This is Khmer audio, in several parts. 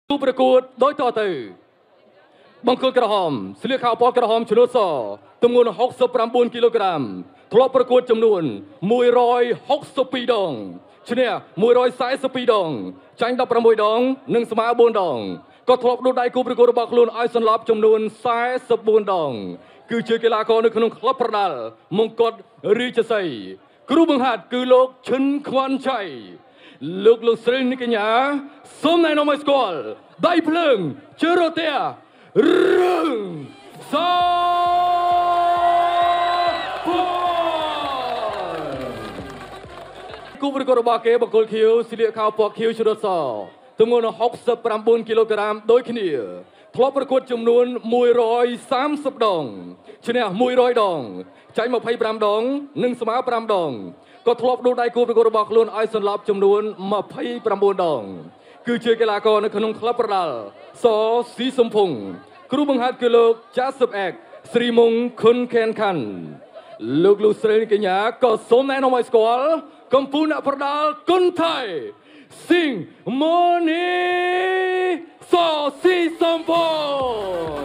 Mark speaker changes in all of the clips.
Speaker 1: គូប្រកួតដោយតទៅបង្គោលក្រហមស្លៀកខោពណ៌ក្រហមឆ្នូតសទម្ងន់69គីឡូក្រាមធ្លាប់ប្រកួតចំនួន162ដងឈ្នះ142ដងចាញ់16ដងនិងស្មើ4ដងក៏ធ្លាប់ដួលដៃគូប្រកួតរបស់ខ្លួនឲ្យសន្លប់ចំនួន44ដងគឺជាកីឡាករនៅក្នុងក្លឹបប្រដាល់មង្គតរាជសីគ្រូបង្ហាត់គឺលោកឈិនខ្វាន់ឆៃលោកស្រីនេះកញ្ញាសូមណែនាំឲ្យស្គាល់ដៃភ្លើងជើរទះរឿងសគូប្រកួតរបស់គេបង្គោលខៀវស្លៀកខោពណ៌ខៀវជ្រត់សទម្ងន់69គីឡូក្រាមដូចគ្នាធ្លាប់ប្រកួតចំនួន130ដងឈ្នះ100ដងចាញ់25ដងនិងស្មើ5ដងក៏ធ្លាប់ដួលដៃគូប្រកួតរបស់ខ្លួនឲ្យសន្លប់ចំនួន29ដងគឺជាកីឡាករនៅក្នុងក្លឹបប្រដាល់សស៊ីសំភុងគ្រូបង្ហាត់គឺលោកចាសឹបអែកស្រីមុងខុនខេនខាន់លោកស្រីកញ្ញាក៏សូមណែនាំឲ្យស្គាល់កម្ពុជាអ្នកប្រដាល់គុនថៃស៊ីងម៉ូនីសស៊ីសំភុង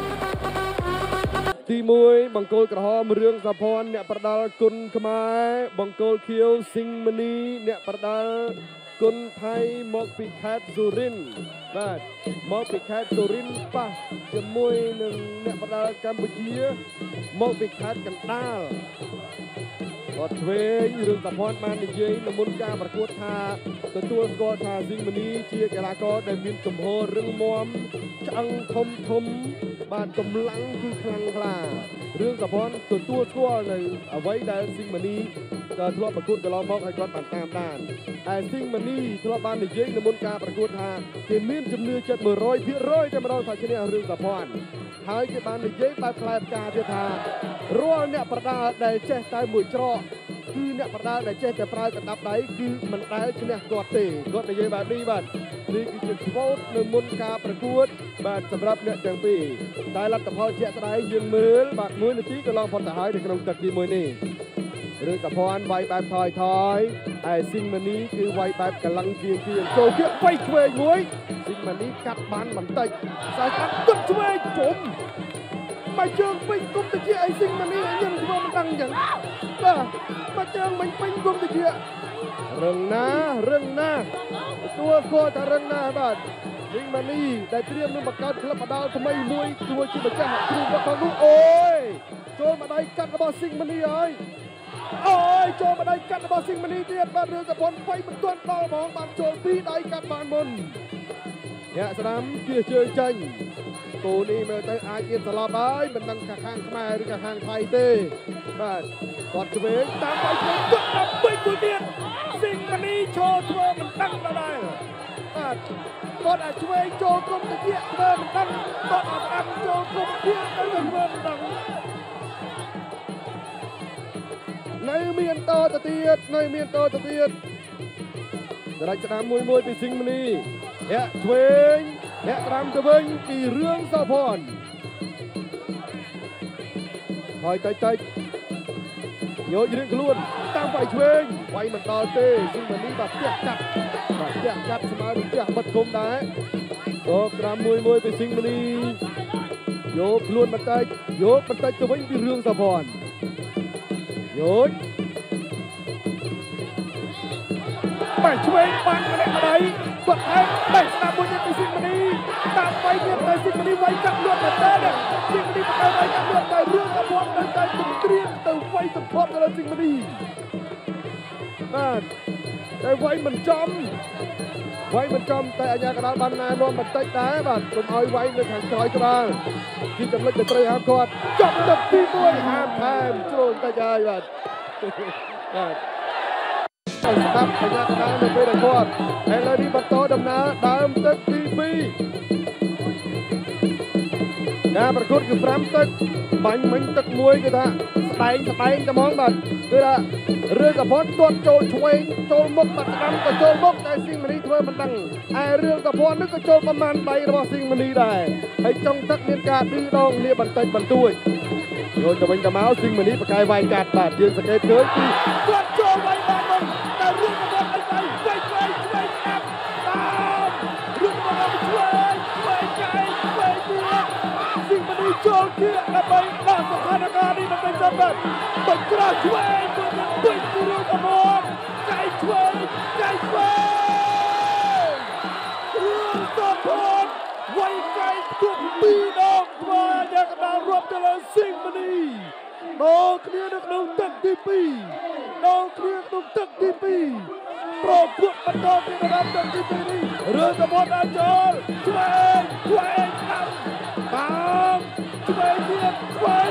Speaker 1: ទី1បង្គោលក្រហមរឿងសាភ័ណ្ឌអ្នកប្រដាល់គុនខ្មែរបង្គោលខៀវស៊ីងម៉ានីអ្នកប្រដាល់គុនថៃមកពីខេត្តសុរិន្ទបាទមកពីខេត្តសុរិន្ទប៉ះជាមួយនឹងអ្នកប្រដាល់កម្ពុជាមកពីខេត្តកណ្ដាលគាត់ឆ្វេងរឿងសាភ័ណ្ឌបាននិយាយនៅមុនការប្រកួតថាទទួលស្គាល់ថាស៊ីងម៉ានីជាកីឡាករដែលមានជំហររឹងមាំឆ្អឹងធំបានកម្លាំងគឺខ្លាំងក្លារឿងសាភ័ណ្ឌទទួលស្គាល់នៅអ្វីដែលស៊ីងម៉ានីក៏ធ្លាប់ប្រកួតកន្លងមកហើយគាត់បានតាមដានហើយស៊ីងម៉ានីធ្លាប់បាននិយាយនៅមុនការប្រកួតថាគេមានជំនឿចិត្ត 100% តែម្ដងថាឈ្នះរឿងសាភ័ណ្ឌហើយគេបាននិយាយបែបផ្លែផ្កាទៀតថារាល់អ្នកប្រដាល់ដែលចេះតែមួយច្រកគឺអ្នកប្រដាល់ដែលចេះតែប្រើកណ្ដាប់ដៃគឺមិនដែលឈ្នះគាត់ទេគាត់និយាយបែបនេះបាទនេះគឺជាស្វោតនៅមុនការប្រកួតបាទសម្រាប់អ្នកទាំងពីរតែលទ្ធផលជាក់ស្ដែងយើងមើលបាទ1នាទីកន្លងផុតទៅហើយនៅក្នុងទឹកទី1នេះរឿងសាភ័ណ្ឌវាយបែបថយហើយស៊ីងម៉ានីគឺវាយបែបកម្លាំងជាងចូលគៀកវៃឆ្វេងមួយស៊ីងម៉ានីកាត់បានបន្តិចខ្សែកាត់គត់ឆ្វេងជុំមកជើងពេញគុំទៅជាអីស៊ីងម៉ានីខ្ញុំធ្វើមិនដឹងអញ្ចឹងបាទមកជើងមិនពេញគុំទៅជារឹងណាទទួលស្គាល់ថារឹងណាបាទស៊ីងម៉ានីដែលត្រៀមនឹងបង្កើតក្លឹបបដាល់ថ្មីមួយជួយជាម្ចាស់គ្រូរបស់គាត់នោះអូយចូលមកដៃកាត់របស់ស៊ីងម៉ានីហើយអូយចូលមកដៃកាត់របស់ស៊ីងម៉ានីទៀតបាទរឿងសាភ័ណ្ឌ2មិនទាន់ដល់ហ្មងបានចូល2ដៃកាត់បានមុនអ្នកស្ដាំជាជើងចេញគូនេះមើលទៅអាចមានសន្លប់ហើយមិនដឹងខាងខ្មែរឬខាងថៃទេបាទគាត់ឆ្វេងតាមដៃឆ្វេងគាត់ដល់ពេញមួយទៀតស៊ីងម៉ានីឈរធ្វើមិនដឹងដែរបាទគាត់អាចឆ្វេងចូលគុំទៅជាធ្វើមិនដឹងគាត់អាចស្ដាំចូលគុំទៀតទៅធ្វើមិនដឹងនៅមានតទៅទៀតដរាច់ស្ដាំមួយពីស៊ីងម៉ានីអ្នកឆ្វេងអ្នកត្រាំទៅវិញពីរឿងសាភ័ណ្ឌហើយតិចយករឿងខ្លួនតាមវាយឆ្វេងវាយមិនដល់ទេស៊ីងម៉ានីបាទផ្ទះកាត់ស្មើនឹងផ្ទះបិទគុំដែរក៏ត្រាំមួយពីស៊ីងម៉ានីយកខ្លួនបន្តិចទៅវិញពីរឿងសាភ័ណ្ឌយកបាទឆ្វេងបានម្នាក់ដៃគាត់ឯងដៃស្ដាប់មួយទៀតពីស៊ីងម៉ានីតាមវាយទៀតទៅស៊ីងម៉ានីវាយកាត់លួតទៅស៊ីងម៉ានីបកឲ្យវាយកាត់លួតទៅរឿងសាភ័ណ្ឌនៅតែទន្ទ្រានទៅវាយសម្ផស្សទៅលើស៊ីងម៉ានីបាទតែវាយមិនចំតែអាញាកណ្ដាលបានណែនាំបន្តិចដែរបាទកុំឲ្យវាយនៅខាងក្រោយក្បាលគឺចំណុចទៅត្រូវហាមគាត់ចប់ទឹកទី1ហាមថែមចូលបន្តិចហើយបាទស្ដាប់អាញាកណ្ដាលនៅពេលដែលគាត់ឥឡូវនេះបន្តដំណើរដើមទឹកទី2ការប្រកួតគឺ5ទឹកបាញ់មិញទឹក1គឺថាស្ដែងតែហ្មងបាទគឺថារឿងសាភ័ណ្ឌទាត់ចូលឆ្វេងចូលមុខបាត់ស្ដាំក៏ចូលមុខតែស៊ីងម៉ានីធ្វើមិនដឹងរឿងសាភ័ណ្ឌនេះក៏ចូលប្រមាណដៃរបស់ស៊ីងម៉ានីដែរហើយចុងទឹកមានការឌឺដងលាបន្តិចបន្តួចយកទៅវិញទៅមកស៊ីងម៉ានីប្រកែវាយកាត់បាទយើងសង្កេតឃើញពីគាត់ចូលវាយបានមុនតែរឿងសាភ័ណ្ឌអីវាយឆ្វេងកាត់តាមរឿងសាភ័ណ្ឌឆ្វេងกันแบบบังกราช่วยบังกราตะบอนใจช่วยเรื่องสะพอนไว้ไกลทุกปีน้องมาอย่างนารบตะลซิงมณีน้องเคลียร์นักน้องตักดีปีน้องเคลียร์น้องตักดีปีโปรดพวกมันน้องที่ระดับตักดีปีนี้เรื่องสะพอนอาจารย์ช่วยตามช่วยเบียดช่วย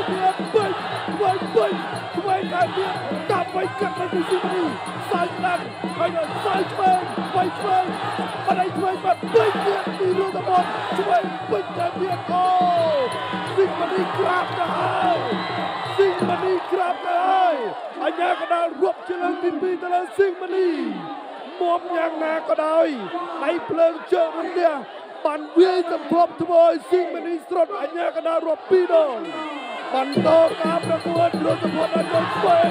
Speaker 1: การเบียดกลับไปกัดไปที่ซิงมณีสายนั่งไปเลยสายช่วยมาได้ช่วยมาเบียดมีเรื่องสะพอนช่วยการเบียดโอ้ซิงมณีกราบได้ซิงมณีกราบได้อันนี้ก็ได้รวบเฉลิมปีตลอดซิงมณีมอมอย่างนาก็ได้ในเพลิงเจอมันเนี่ยปันเวียจำพบทบอยซิงมณีสดอันนี้ก็ได้รวบปีดองปันโตกามประกวดรถสปอร์ตอันนี้ช่วย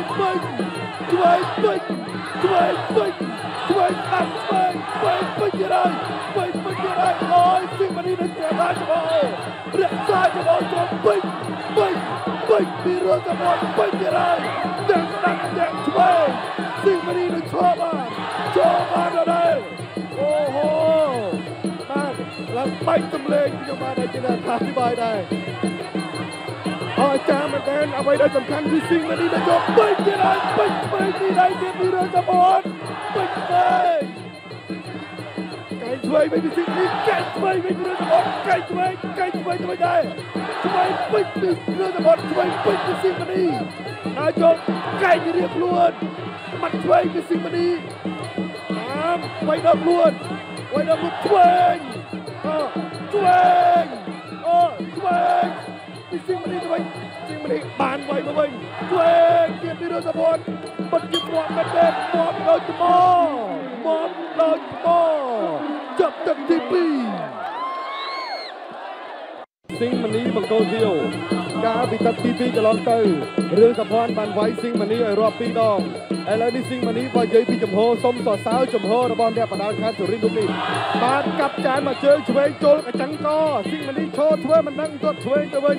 Speaker 1: ตั้งไปยังไงโอ้ยซิงมณีนึกแต่ได้จะบอกเรียกซ้ายจะบอกจบไปมีรถสปอร์ตไปยังไงแดงช่วยซิงมณีนึกชอบมากเลยโอ้โหมาแล้วไม่จำเลยที่จะมาได้จะได้อธิบายได้อาจารย์มาแทนเอาไว้ได้สำคัญที่ซิงมณีนึกจบไปยังไงที่ได้เก็บมีรถสปอร์ตไก่ช่วยไม่มีสิ่งนี้ไก่ช่วยไม่มีเรื่องสมองไก่ช่วยจะไม่ได้ช่วยไม่มีเรื่องสมองช่วยไม่มีสิ่งนี้นายกไก่จะเรียกล้วนมันช่วยมีสิ่งนี้น้ำไว้ดับล้วนช่วยมีสิ่งนี้ทำไมสิ่งนี้บานไว้มาเว้ยช่วยเกียรติเรื่องสมองมันจะหมดมันเด็ดหมดเราจะมองจับตักทีปีซิงมณีบังโกเดียวกาบิตักทีปีจะลองเตอเรื่องสะพานบันไว้ซิงมณีไอรอบปีดองไอแล้วนี่ซิงมณีพอเย้ยปีจมโฮส้มต่อสาวจมโฮระบอลเนี่ยประดานคาสุรินทร์ลูกนี้บานกับจานมาเจอช่วยโจลกับจังกอซิงมณีโชว์ช่วยมันนั่งตัวช่วยตัวเอง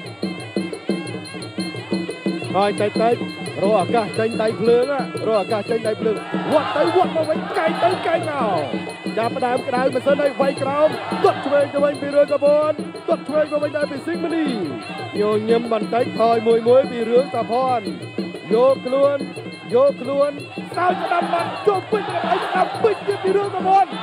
Speaker 1: คอยใจรออากาศใจเพลิงรออากาศใจเพลิงวัดมาไว้ไกลเงาจับประดามกระดานมาเส้นได้ไฟกราวตัดช่วยจะไว้ปีเรือกระบอนตัดช่วยก็ไม่ได้ไปซิงมณีโยนเงียบบันไดคอยมวยปีเรือสะพอนโยกล้วนสาวจะดำมันโจมปิ้งไอ้ดำปิ้งเย็บปีเรือกระบอน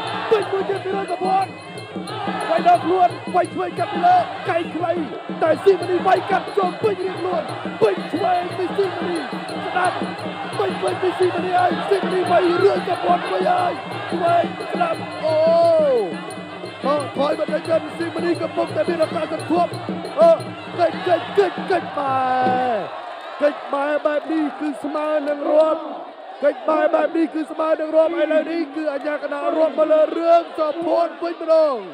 Speaker 1: ไว้ดอกล้วนไว้ช่วยกันเลยไก่ใครแต่ซิงมณีไว้กันโจมปิ้งเรียกล้วนปิ้งช่วยไปซิงมณีจะดำปิ้งไปซิงมณีไอ้ซิงมณีไว้เรือกระบอนไว้ไอ้ช่วยจะดำโอ้ถอยมาได้กันซิงมณีกับพวกแต่มีราคาจะควบเกิดมาแบบนี้คือสมาร์นังรวมเกิดมาแบบนี้คือสมาร์นังรวมไอ้แล้วนี่คืออัญญากนารวมมาเลยเรื่องสะพอนปิ้งมาดอง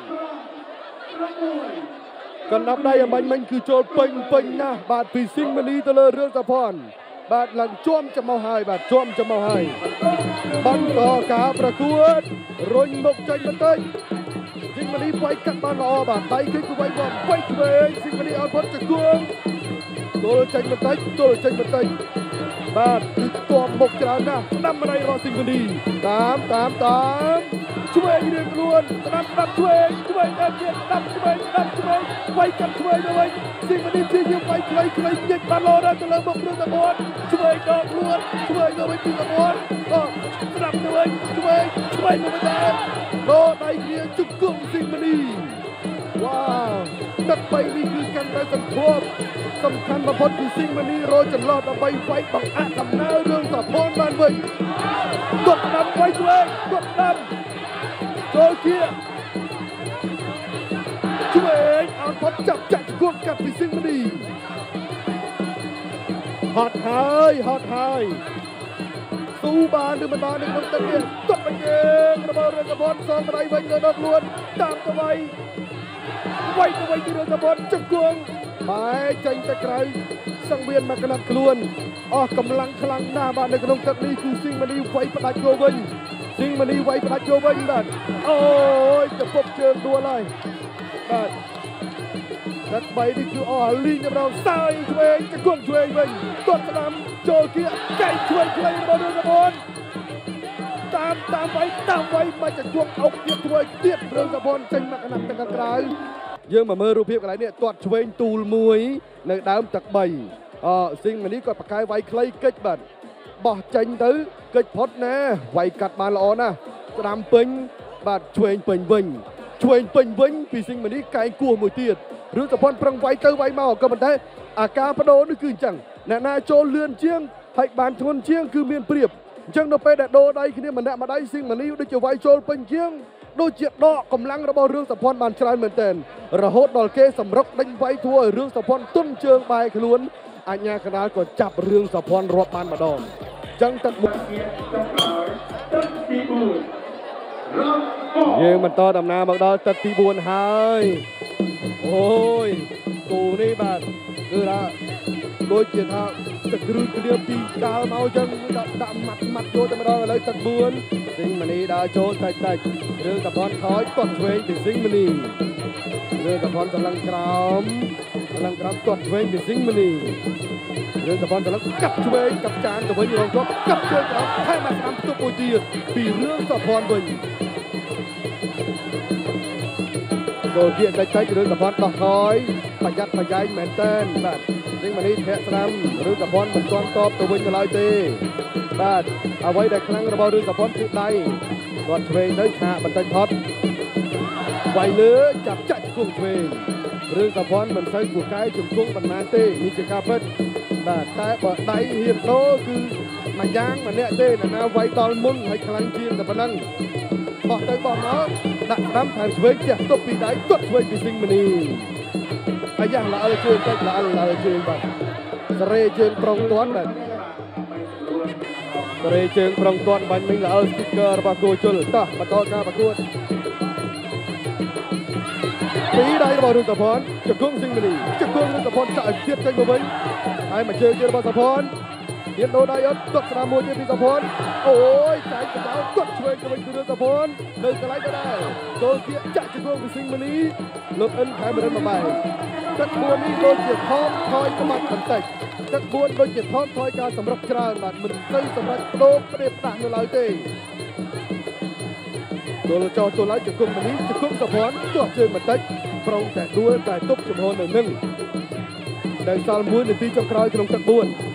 Speaker 1: กันนับได้ยังมันคือโจทย์ปิ้งนะบาดปีซิงมณีตะเลยเรื่องสะพอนบาดหลังจ้วมจะเมาหายบังต่อกาประกวดรุ่นบกใจมันเตยซิงมณีไฟกัดบานรอบาดไตขึ้นกูไว้บอลไฟเวงซิงมณีเอาพ้นจากกวงตัวใจมันเตยบาดคือตัวบกจรานะนำมาในรอซิงมณีตามช่วยเรียกล้วนนำช่วยนำเย็นนำช่วยไว้กันช่วยด้วยซิงมณีที่ยังไว้ใครเย็นบาลอนะจะเริ่มบกเรื่องตะบอนช่วยดอกล้วนช่วยก็ไม่ตีตะบอนก็นำด้วยช่วยก็ไม่ได้โลในเกียร์จุกกุ้งซิงมณีว้าวตัดไปนี่คือการได้สังคมสำคัญมาพอดีซิงมณีโรจนรอดเอาไปไฟบังอาจทำหน้าเรื่องสะพอนบ้านเว้ยกดนำไว้ด้วยโจเกียช่วยเอาพอจับควบกับที่ซิงมณีฮอตไฮสู้บานหรือมันบานหนึ่งน้องตะเกียบกดไปเองระเบิดเรือกระบอนซ้อมอะไรไว้เงินดอกล้วนตามตัวไว้ที่เรือกระบอนจับกวงหมายใจตะไคร้สังเวียนมากระนับกลวนกำลังคลังหน้าบ้านในกระนงตัดนี้คือซิงมณีไว้ประดับโยเวนแบบโอ้ยจะพบเจอตัวอะไรแบบ Đất bay đi cứ lì nhập đầu sai về cái cuồng về mình tuột nằm chờ kia cày chuột lên bao nhiêu các bạn tam váy màจะช่วงเอาเกียร์ถ้วยเตี้ยเรื่องกับพรจังมาขนาดตะกร้าយើងមកមើលរូបភាពកន្លែងនេះទាត់ឆ្វេងទូលមួយនៅដើមទឹក3ស៊ីងម៉ានីគាត់បកកាយវាយខ្លីកិច្ចបាទបោះចេញទៅកិច្ចផុតណាវាយកាត់បានល្អណាស់ស្ដាំពេញបាទឆ្វេងពេញវិញពីស៊ីងម៉ានីកែងគោះមួយទៀតរឿងកប៉ុនប្រឹងវាយទៅវាយមកក៏ប៉ុន្តែអាការបដូរនេះគឺអញ្ចឹងអ្នកណាចូលលឿនជាងហើយបានធ្ងន់ជាងគឺមានប្រៀបអញ្ចឹងនៅពេលដែលដូរដៃគ្នាម្នាក់ម្ដាយស៊ីងម៉ានីដូចជាវាយចូលពេញជាងដូចជាដកកម្លាំងរបស់រឿងសុភ័ណ្ឌបានច្រើនមែនទែនរហូតដល់គេសម្រុកដេញវាយធ្វើឲ្យរឿងសុភ័ណ្ឌទុនជើងបែរខ្លួនអាជ្ញាកណ្ដាលក៏ចាប់រឿងសុភ័ណ្ឌរាប់បានម្ដងអញ្ចឹងទឹកយើងបន្តដំណើរមកដល់ទឹកទី4ហើយអូយគូនេះបាទគឺថាដូចជាថាទឹកគ្រឿងគ្រាពីដើរមកអញ្ចឹងដាក់ម៉ាត់ចូលតែម្ដងឥឡូវទឹក4ស៊ីងម៉ានីដើរចូលតិចរឿងកប៉ុនខ້ອຍទាត់ឆ្វេងពីស៊ីងម៉ានីរឿងកប៉ុនសម្លឹងក្រោមទាត់ឆ្វេងពីស៊ីងម៉ានីរឿងកប៉ុនសម្លឹងកាប់ឆ្វេងកាប់ចានទៅវិញរងគាត់កាប់ឆ្វេងក្រោមថែមមកស្ដាំផ្ទុកមួយទៀតពីរឿងសុភ័ណ្ឌវិញចូលគៀកតិចរឿងកប៉ុនដោះខ້ອຍប្រយ័ត្នប្រយែងមែនតើបាទស៊ីងម៉ានីធាក់ស្ដាំរឿងកប៉ុនមិនទាន់តបទៅវិញទៅឡើយទេបាទអ្វីដែលខ្លាំងរបស់រឿងកប៉ុនគឺដៃគាត់ឆ្វេងទៅឆាកបន្តិចផុតវាយលើចាប់ចាក់ជង្គង់ឆ្វេងរឿងកប៉ុនមិនសូវពូកែជង្គង់ប៉ុន្មានទេនេះជាការពិតបាទតែបើដៃហ៊ានដូរគឺមួយយ៉ាងម្នាក់ទេអ្នកណាវាយដល់មុនហើយខ្លាំងជាងតែប៉ុណ្ណឹងបោះទៅបោះមកដាក់ស្ដាំថែមឆ្វេងជះទប់ពីដៃទាត់ឆ្វេងពីស៊ីងម៉ានីហើយយ៉ាងល្អជើងតិចល្អជើងបាទសរេជើងប្រងទាន់បាទសរេជើងប្រងទាន់បាញ់មិញល្អស្ទីកឺរបស់គូជុលតោះបន្តការប្រកួតពីដៃរបស់រឿងសុភ័ណ្ឌជង្គង់ស៊ីងម៉ានីជង្គង់រឿងសុភ័ណ្ឌចាក់ឲ្យទៀតចេញមកវិញហើយមកជើងទៀតរបស់សុភ័ណ្ឌទៀតដូរដៃអត់ទាត់ស្ដាំមួយទៀតពីសុភ័ណ្ឌអូយចាយកណ្ដោទាត់ឆ្វេងទៅវិញពីរឿងសុភ័ណ្ឌនៅកន្លែងដដែលចូលគៀកចាក់ជង្គង់ពីស៊ីងម៉ានីលោកអិនខែមរិនមកបែរទឹក4នេះដូចជាថមថយក្បាច់បន្តិចទឹក4ដូចជាថមថយការសម្រុកច្រើនបាទមិនទៅសម្រាប់ដូរផ្ដេសផ្ដាស់នៅឡើយទេចូលឡើងជង្គង់ម៉ានីជង្គង់សុភ័ណ្ឌទាត់ជើងបន្តិចប្រងតែដួលតែទប់ចំហនៅនឹងដែលសល់1នាទីចុងក្រោយក្នុងទឹក4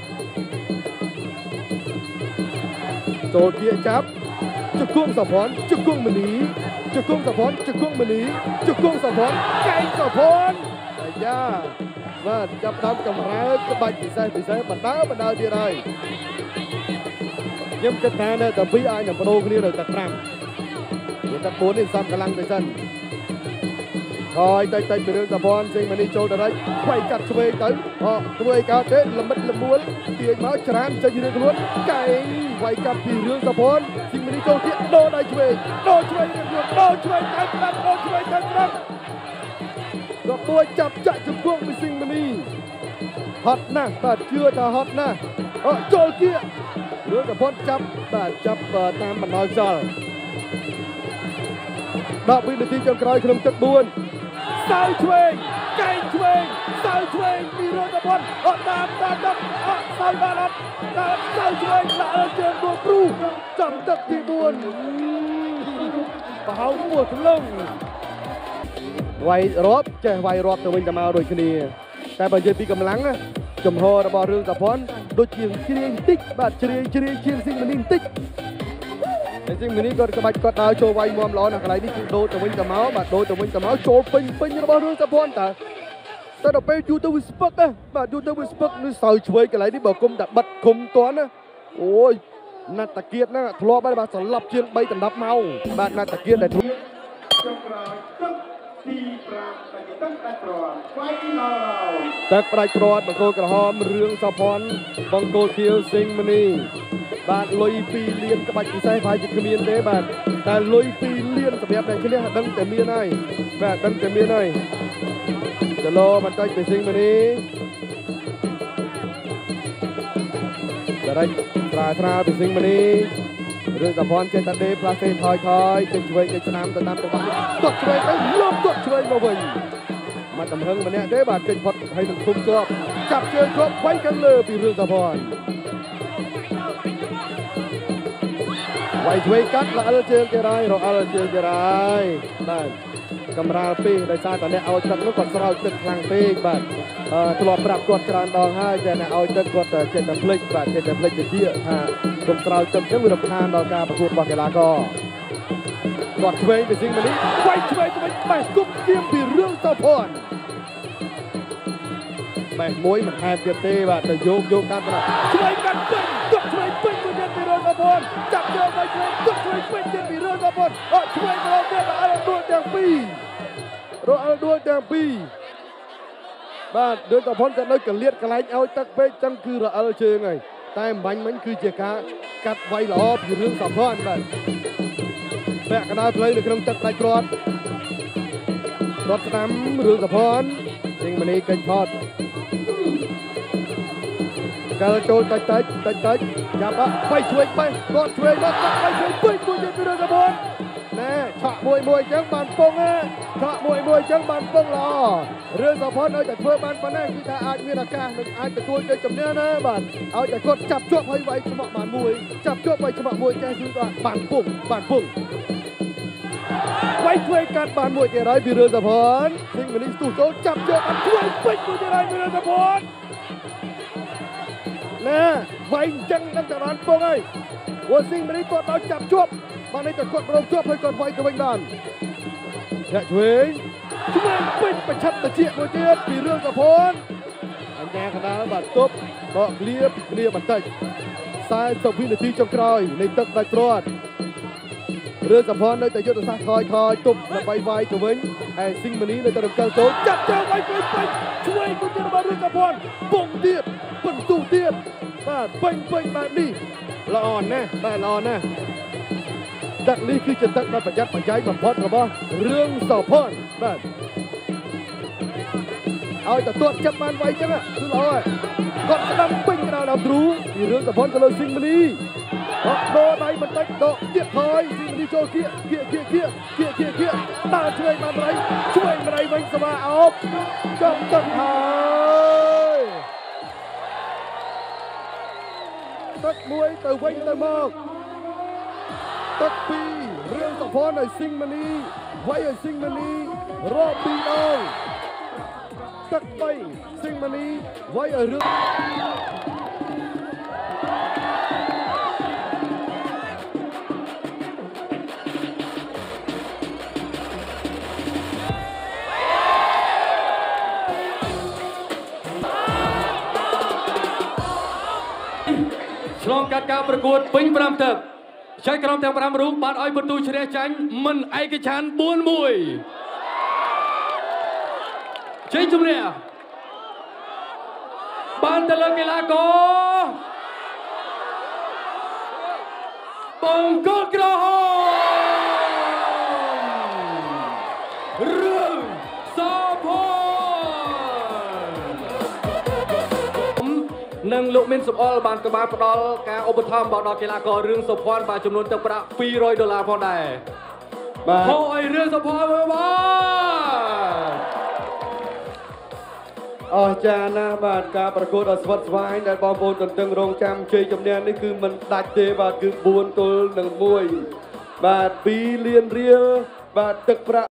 Speaker 1: ចូលគៀកចាប់ជង្គង់សុភ័ណ្ឌជង្គង់ម៉ានីជង្គង់សុភ័ណ្ឌជង្គង់ម៉ានីជង្គង់សុភ័ណ្ឌកែងសុភ័ណ្ឌអាយ៉ាបាទចាប់ដើមកម្រើក្បាច់ពិសេសបណ្ដើទៀតហើយខ្ញុំគិតថានៅតែ2អាចនឹងបដូរគ្នានៅទឹក5ទឹក4នេះសំកម្លាំងទៅសិនហើយតិចពីរឿងសុភ័ណ្ឌស៊ីងម៉ានីចូលទៅរែកខ្វៃកាត់ឆ្វេងទៅធ្វើឲ្យកើតទេល្មិតល្មួលទាញមកច្រានចេញរឿងខ្លួនកែងវាយកាត់ពីរឿងសុភ័ណ្ឌស៊ីងម៉ានីចូលទៀតដូរដៃឆ្វេងរឿងខ្លួនដូរឆ្វេងទៅស្ដាប់ក៏ពួយចាប់ចាក់ជង្គង់ពីស៊ីងម៉ានីហត់ណាស់បាទជឿថាហត់ណាស់ចូលគៀករឿងសុភ័ណ្ឌចាប់តាមបណ្ដោយខ្យល់10 វិនាទីចុងក្រោយក្នុងទឹក4សៅឆ្វេងកែងឆ្វេងសៅឆ្វេងពីរឿងសុភ័ណ្ឌតាមសៅបានអត់សៅឆ្វេងដាក់ជើងដួលព្រូចំទឹកទី4បហៅពោះក្លឹងវាយរាប់ចេះវាយរាប់ទៅវិញទៅមកដូចគ្នាតែបើនិយាយពីកម្លាំងចំហរបស់រឿងសុភ័ណ្ឌដូចជាជ្រាយបន្តិចបាទជ្រាយជាងស៊ីងម៉ានីបន្តិចតែស៊ីងម៉ានីគាត់ក្បាច់គាត់ដើរចូលវាយមាំល្អណាស់កន្លែងនេះគឺដូរទៅវិញទៅមកបាទដូរទៅវិញទៅមកចូលពេញរបស់រឿងសុភ័ណ្ឌតែដល់ពេលយូរទៅវាស្ពឹកបាទយូរទៅវាស្ពឹកនេះសៅឆ្វេងកន្លែងនេះបើគុំតែបិទគុំតាន់អូយណាត់តាគៀតហ្នឹងធ្លាប់ហើយបាទសន្លប់ជាង3ដណ្ដប់ម៉ោងបាទណាត់តាគៀតដែលធ្វើទឹកផ្ដាច់ព្រាត់បង្គោលក្រហមរឿងសុភ័ណ្ឌបង្គោលខៀវស៊ីងម៉ានីបាទលុយ2លានក្បាច់ពិសេសហើយជាគ្មានទេបាទតែលុយ2លានសម្រាប់អ្នកឈ្នះដឹងតែមានហើយបាទដឹងតែមានហើយចលោបន្តិចពីស៊ីងម៉ានីដាច់ស្រាលពីស៊ីងម៉ានីរឿងសុភ័ណ្ឌចេះតែដេផ្លាស់ទេថយចេញឆ្វេងចេញស្នាមទៅតាមទៅបាក់ទាត់ឆ្វេងទៅលុបទាត់ឆ្វេងមកវិញมาตำเฮงมาเนี่ยได้บาดเจ็บพอดให้ถึงคุ้มตัวจับเชือกครบไว้กันเลยปีเรื่องสะพอนไว้ช่วยกัดละเชือกจะได้เราเชือกจะได้ได้กำราปีได้ซาตอนนี้เอาจักรนกกดสลาวตึกคลังปีบาดตลอดปรับกดกรานดองให้แต่เนี่ยเอาจักรกดเจ็ดแต่พลิกบาดเจ็ดแต่พลิกจะเที่ยฮะกำสลาวตึกยังมีรำคาญดอกการประกวดบอลกีฬาก็กดช่วยไปซิงมันนี้ไว้ช่วยจะไปกุ๊บเกี่ยมปีเรื่องสะพอนแม่มวยมันแทบจะเตะบาดแต่โยกการตลาดช่วยกันเป็นกดช่วยเป็นปีเรื่องสะพอนจับเจอไปช่วยกดช่วยเป็นปีเรื่องสะพอนช่วยเราเนี่ยเราเอาตัวแดงปีเราเอาตัวแดงปีบ้านเดินต่อพ้นจะได้กันเลียดกันไรเอาตักเป๊ะจังคือเราเอาเจอไงแต่มันคือเจ้าการกัดไว้หล่อปีเรื่องสะพอนบ้านแบกกระดาษเลยในเครื่องจักรไรกรอดรถน้ำเรื่องสะพอนสิ่งมันนี้กันทอดกระโจนตัดจับไปช่วยไปกดช่วยรถไปช่วยปุ้ยตัวเดียวเรื่องสะพอนแน่ฉะมวยจังบานปงฉะมวยจังบานปงรอเรื่องสะพอนเอาจากเพื่อบ้านปนแน่ที่จะอาจมีราคาหนึ่งอาจจะตัวเกินจำเนื้อนะบ้านเอาจากกดจับจ้วงไว้ฉบับบานมวยจับจ้วงไว้ฉบับมวยแกคือบ้านปุ่งไว้ช่วยการบานมวยเจริญปีเรือสะพอนสิ่งมันนี้สู้โจจับเจอกันช่วยปิดมวยเจริญปีเรือสะพอนนะไว้จังตั้งแต่ร้านโป้งไอ้ว่าสิ่งมันนี้กดเราจับจวบมาในจะกดเราจวบให้ก่อนไว้กับเวงดานและช่วยปิดประชับตะเจียมวยเจริญปีเรือสะพอนอันแย่ขนาดบาดตบก็เคลียร์บันไดสายสวินาทีจงกรอยในตึกไตรตรวจเรือสะพอนในแต่ยุทธศาสตร์คอยตุบและใบจะเว้นไอ้ซิงมันนี้ในตะลุกเจ้าโจจับเจ้าไว้ไปช่วยกุญแจมาเรือสะพอนปงเตียบปนตู้เตียบมาเป็นแบบนี้ละอ่อนนะได้ละอ่อนนะดักนี้คือจะตักมาประหยัดประหยัดมาพอดหรือเปล่าเรื่องสะพอนบ้านเอาแต่ตัวจับมันไว้จังอ่ะคือเราอ่ะกดกระดำปิ้งกระดำรู้มีเรื่องสะพอนจะเลยซิงมันนี้โดนไหนมันได้โดเกียร์ถอยซิงมันนี้โจเกียร์ตาช่วยมันไรไว้สมาเอาจ้องตักหายตักมวยแต่ไว้แต่มากตักปีเรื่องสะพอนไอ้ซิงมันนี้ไว้ไอ้ซิงมันนี้รอบปีน้องตักไปซิงมันนี้ไว้ไอ้เรื่องឆ្លងកាត់ការប្រកួតពេញ5ទឹកចែកក្រុមទាំង5រូបបានឲ្យបន្ទូជ្រះចាញ់មិនឯកច្ឆ័ន្ទ 4-1 ជ័យជំនះបានទៅលើកីឡាករបង្គោលក្រហមរឿងសភ័ននិងលោកមានសំអល់បានក៏បានផ្ដល់ការឧបត្ថម្ភដល់កីឡាកររឿងសុភ័ណ្ឌបានចំនួនទឹកប្រាក់$200ផងដែរបាទហៅឲ្យរឿងសុភ័ណ្ឌមើលបាទអស្ចារ្យណាស់បាទការប្រកួតដ៏ស្វិតស្វាញដែលបងប្អូនទន្ទឹងរង់ចាំជ័យជំនះនេះគឺមិនដាច់ទេបាទគឺ4-1បាទ2 លានរៀលបាទទឹកប្រាក់